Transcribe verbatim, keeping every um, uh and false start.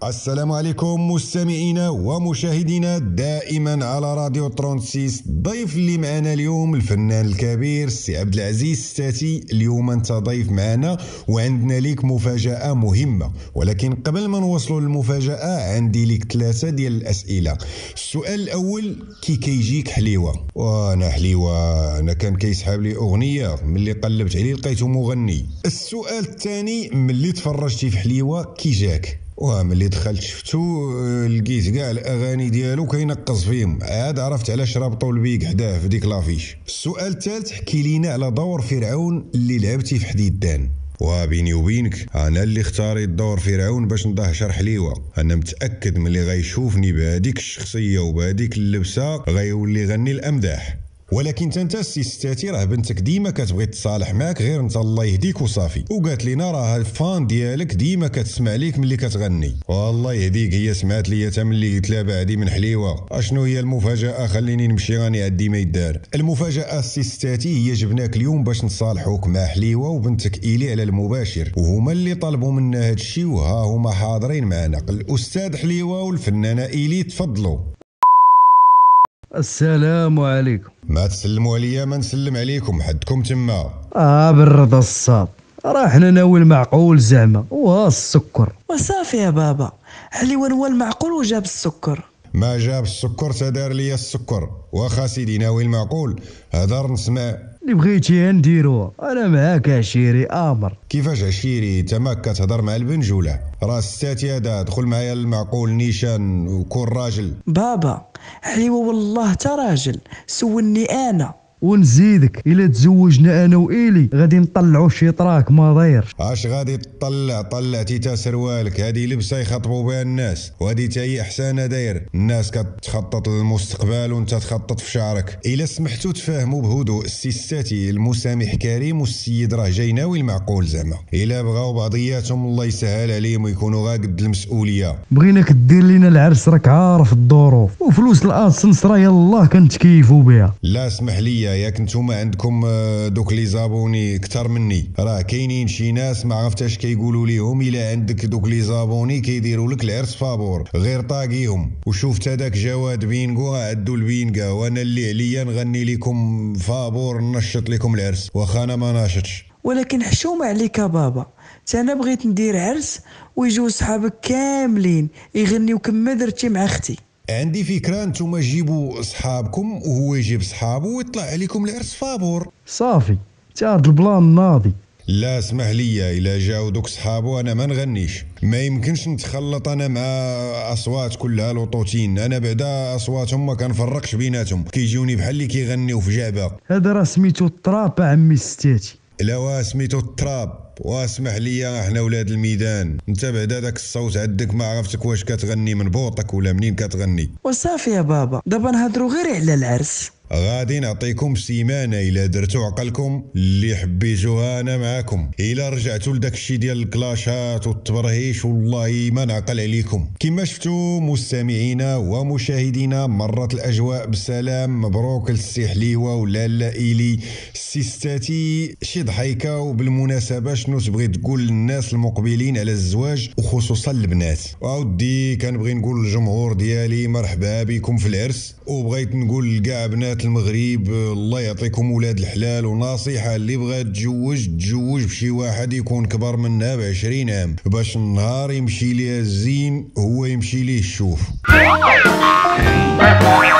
السلام عليكم مستمعينا ومشاهدينا دائما على راديو ثلاثة وستين. ضيف اللي معنا اليوم الفنان الكبير السي عبد العزيز ستاتي. اليوم انت ضيف معنا وعندنا ليك مفاجأة مهمة، ولكن قبل ما نوصلوا للمفاجأة عندي ليك ثلاثة ديال الأسئلة. السؤال الأول، كي كيجيك حليوة؟ وانا حليوة انا كان كيسحاب لي أغنية ملي قلبت عليه لقيته مغني. السؤال الثاني، ملي تفرجتي في حليوة كي جاك؟ وملي دخلت شفتو لقيت كاع الاغاني ديالو كينقص فيهم، عاد عرفت علاش رابطوا البيك حداه في ديك لافيش. السؤال الثالث، حكي لينا على دور فرعون اللي لعبتي في حديدان. وبيني وبينك انا اللي اختاريت دور فرعون باش ندهشر حليوه. انا متاكد ملي غيشوفني بهذيك الشخصيه وبهذيك اللبسه غيولي يغني الامداح. ولكن انت السي ستاتي راه بنتك ديما كتبغي تصالح معاك، غير انت الله يهديك وصافي، وقالت لينا راه الفان ديالك ديما كتسمع ليك ملي كتغني. والله يهديك، هي سمعت لي حتى ملي قلت لها بعدي من حليوه. اشنو هي المفاجاه؟ خليني نمشي راني عندي ما يدار. المفاجاه السي ستاتي هي جبناك اليوم باش نصالحوك مع حليوه وبنتك ايلي على المباشر، وهما اللي طلبوا منا هذا الشيء وها هما حاضرين معنا. الاستاذ حليوه والفنانه ايلي، تفضلوا. السلام عليكم. ما تسلموا عليا ما نسلم عليكم، حدكم تما. اه بالرضا الصاد، راه حنا ناوي المعقول زعما وها السكر وصافي يا بابا. حليوان هو المعقول وجاب السكر. ما جاب السكر تدار ليا السكر. واخا سيدي ناوي المعقول، هدر نسمع. اللي بغيتي نديروها، انا معاك عشيري امر. كيفاش عشيري؟ تماك كتهضر مع البنج ولا؟ راه ستاتي هذا، دخل معايا المعقول نيشان وكون راجل. بابا حليوه والله تا راجل، سولني انا. ونزيدك الا تزوجنا انا وايلي غادي نطلعوا شي طراك ما ضير. اش غادي تطلع؟ طلعتي تا سروالك، هذه لبسه يخاطبوا بها الناس، وهذه تا هي احسانه داير. الناس كتخطط للمستقبل وانت تخطط في شعرك. الا سمحتوا تفاهموا بهدوء السي ستاتي، المسامح كريم والسيد راه جاي ناوي المعقول زعما. الا بغاو بعضياتهم الله يسهل عليهم ويكونوا غا قد المسؤوليه. بغيناك دير لينا العرس، راك عارف الظروف، وفلوس الاسنس راه يلاه كنتكيفوا بها. لا اسمح لي، ياك نتوما عندكم دوك لي زابوني اكثر مني، راه كاينين شي ناس ما عرفتاش كيقولوا ليهم الا عندك دوك لي زابوني كيديروا لك العرس فابور، غير طاقيهم. وشوفت هذاك جواد بينغو عدوا البينغا، وانا اللي عليا نغني لكم فابور نشط لكم العرس، واخا انا ما ناشطش. ولكن حشومه عليك يا بابا، تا انا بغيت ندير عرس ويجوا صحابك كاملين يغنيو كما درتي مع اختي. عندي فكره، نتوما جيبوا صحابكم وهو يجيب صحابه ويطلع عليكم العرس فابور. صافي تارد البلان ناضي. لا اسمح لي، الا جاو دوك صحابو انا ما نغنيش. ما يمكنش نتخلط انا مع اصوات كلها لوطوتين. انا بعدا اصواتهم ما كنفرقش بيناتهم، كيجوني بحال اللي كيغنيو في جعبه. هذا راه سميتو الطراب عمي ستاتي. لا وا سميتو التراب. واسمح لي احنا ولاد الميدان، انت بعدا داك الصوت عندك ما عرفتك واش كتغني من بوطك ولا منين كتغني. وصافي يا بابا، دابا نهضروا غير على العرس. غادي نعطيكم سيمانه الا درتوا عقلكم اللي حبيتوها انا معاكم. الا رجعتوا لداك الشيء ديال الكلاشات والتبرهيش والله ما نعقل عليكم. كما شفتوا مستمعينا ومشاهدينا، مرت الاجواء بسلام. مبروك للسي حليوه ولاله ايلي. السي ستاتي شي ضحيكه، وبالمناسبه شنو تبغي تقول للناس المقبلين على الزواج وخصوصا البنات؟ اودي كنبغي نقول للجمهور ديالي مرحبا بكم في العرس، وبغيت نقول لكاع بنات المغرب الله يعطيكم ولاد الحلال، ونصيحه اللي بغات تتزوج تتزوج بشي واحد يكون كبر منها بعشرين عام، باش النهار يمشي ليها الزين هو يمشي ليه الشوف.